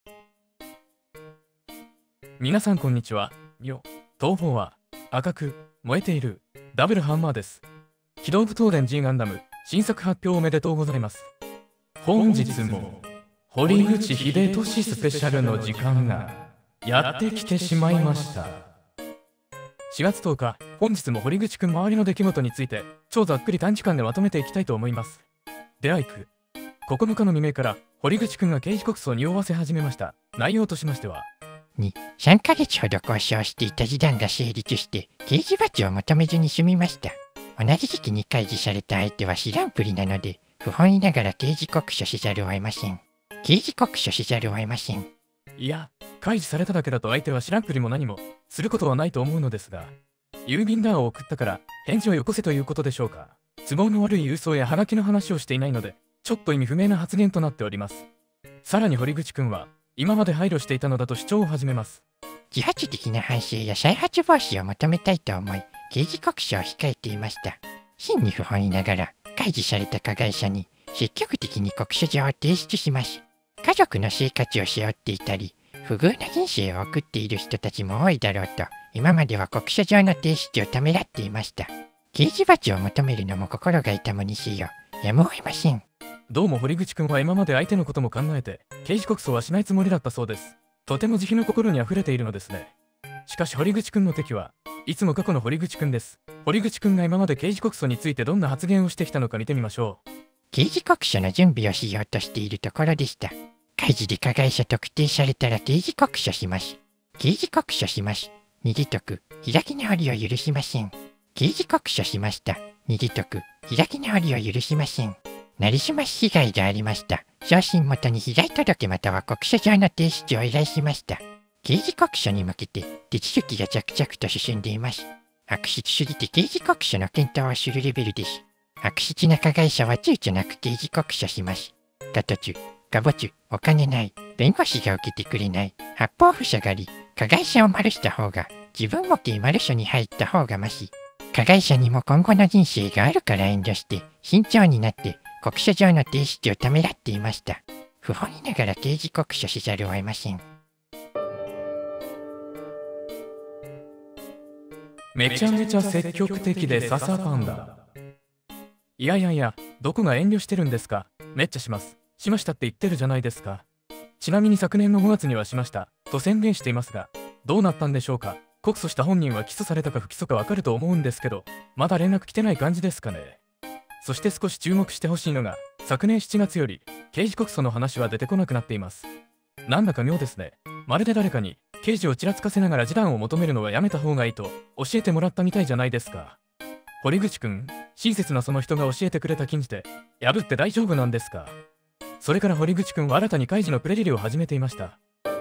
皆さんこんにちは。東方は赤く燃えているダブルハンマーです。機動武闘伝 G ガンダム新作発表おめでとうございます。本日も堀口秀俊スペシャルの時間がやってきてしまいました。4月10日、本日も堀口くん周りの出来事について超ざっくり短時間でまとめていきたいと思います。では行く。9日の未明から堀口くんが刑事告訴を匂わせ始めました。内容としましては、 3ヶ月ほど交渉していた示談が成立して刑事罰を求めずに済みました。同じ時期に開示された相手は知らんぷりなので不本意ながら刑事告訴せざるを得ません。刑事告訴せざるを得ません。 いや、開示されただけだと相手は知らんぷりも何もすることはないと思うのですが、郵便ダーを送ったから返事をよこせということでしょうか。都合の悪い郵送やハガキの話をしていないので、ちょっと意味不明な発言となっております。さらに堀口くんは今まで配慮していたのだと主張を始めます。 自発的な反省や再発防止を求めたいと思い、刑事告訴を控えていました。真に不本意ながら開示された加害者に積極的に告訴状を提出します。家族の生活を背負っていたり、不遇な人生を送っている人たちも多いだろうと、今までは告訴状の提出をためらっていました。刑事罰を求めるのも心が痛むにせよ、やむを得ません。 どうも堀口くんは今まで相手のことも考えて刑事告訴はしないつもりだったそうです。とても慈悲の心にあふれているのですね。しかし堀口くんの敵はいつも過去の堀口くんです。堀口くんが今まで刑事告訴についてどんな発言をしてきたのか見てみましょう。 刑事告訴の準備をしようとしているところでした。開示で加害者特定されたら刑事告訴します。刑事告訴します。二度とく開き直りを許しません。刑事告訴しました。二度とく開き直りを許しません。なりすまし被害がありました。昇進元に被害届または告訴状の提出を依頼しました。刑事告訴に向けて手続きが着々と進んでいます。悪質すぎて刑事告訴の検討をするレベルです。悪質な加害者は躊躇なく刑事告訴します。過途中、過没、お金ない、弁護士が受けてくれない、八方塞がり、加害者を丸した方が、自分も刑丸所に入った方がまし。加害者にも今後の人生があるから遠慮して、慎重になって告訴状の提出をためらっていました。不本意ながら刑事告訴せざるを得ません。 めちゃめちゃ積極的で笹パンダ。いやいやいや、どこが遠慮してるんですか。めっちゃします。しましたって言ってるじゃないですか。ちなみに昨年の5月にはしましたと宣言していますが、どうなったんでしょうか。告訴した本人は起訴されたか不起訴かわかると思うんですけど、まだ連絡来てない感じですかね。そして少し注目してほしいのが、昨年7月より刑事告訴の話は出てこなくなっています。なんだか妙ですね。まるで誰かに刑事をちらつかせながら示談を求めるのはやめた方がいいと教えてもらったみたいじゃないですか。堀口くん、親切なその人が教えてくれた禁じて破って大丈夫なんですか。それから堀口くんは新たに開示のプレリリを始めていました。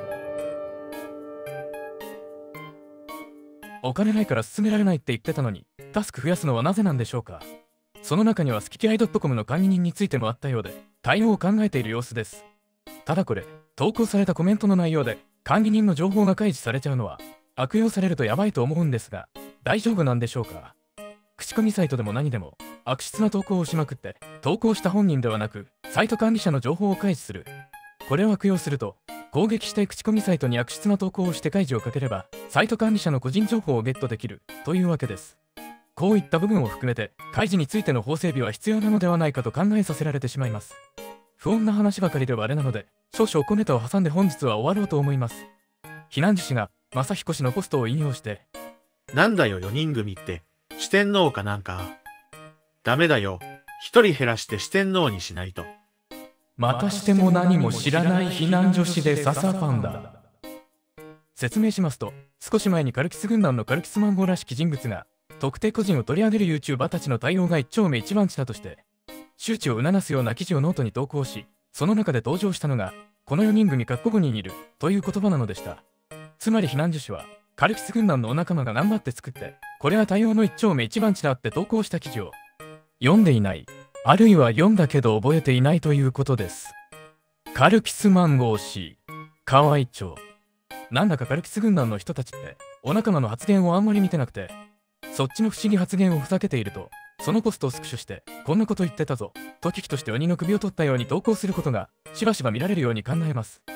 お金ないから進められないって言ってたのに、タスク増やすのはなぜなんでしょうか。その中には好き嫌い .com の管理人についてもあったようで、対応を考えている様子です。ただこれ、投稿されたコメントの内容で管理人の情報が開示されちゃうのは悪用されるとやばいと思うんですが、大丈夫なんでしょうか。口コミサイトでも何でも悪質な投稿をしまくって、投稿した本人ではなくサイト管理者の情報を開示する。これを悪用すると、攻撃したい口コミサイトに悪質な投稿をして開示をかければサイト管理者の個人情報をゲットできるというわけです。こういった部分を含めて開示についての法整備は必要なのではないかと考えさせられてしまいます。不穏な話ばかりではあれなので、少々小ネタを挟んで本日は終わろうと思います。避難樹氏が正彦氏のポストを引用して、 なんだよ4人組って四天王かなんか。ダメだよ、1人減らして四天王にしないと。 またしても何も知らない避難女子で笹パンダ。説明しますと、少し前にカルキス軍団のカルキスマンゴーらしき人物が特定個人を取り上げる YouTuber たちの対応が一丁目一番地だとして周知を促すような記事をノートに投稿し、その中で登場したのがこの4人組5人いるという言葉なのでした。つまり避難女子はカルキス軍団のお仲間が頑張って作って、これは対応の一丁目一番地だって投稿した記事を読んでいない、あるいは読んだけど覚えていないということです。カルキスマンゴー氏、河合町。なんだかカルキス軍団の人たちってお仲間の発言をあんまり見てなくて、そっちの不思議発言をふざけていると、そのポストをスクショしてこんなこと言ってたぞと危機として鬼の首を取ったように投稿することがしばしば見られるように考えます。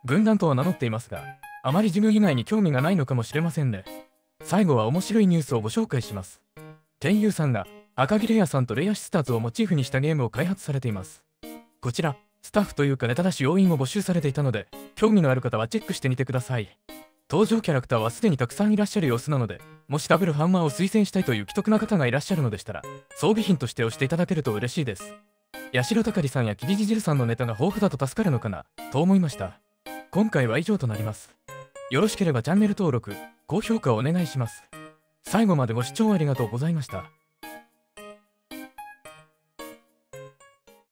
軍団とは名乗っていますが、あまり自分以外に興味がないのかもしれませんね。最後は面白いニュースをご紹介します。天佑さんが赤木レアさんとレアシスターズをモチーフにしたゲームを開発されています。こちら、スタッフというかネタ出し要員も募集されていたので、興味のある方はチェックしてみてください。登場キャラクターはすでにたくさんいらっしゃる様子なので、もしダブルハンマーを推薦したいという既得な方がいらっしゃるのでしたら、装備品として押していただけると嬉しいです。八代たかりさんやキリジジルさんのネタが豊富だと助かるのかな、と思いました。今回は以上となります。よろしければチャンネル登録、高評価をお願いします。最後までご視聴ありがとうございました。